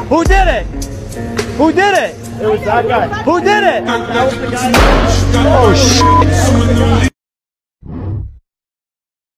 Who did it? Who did it? It was that guy. Who did it? That was the guy. Oh, shit.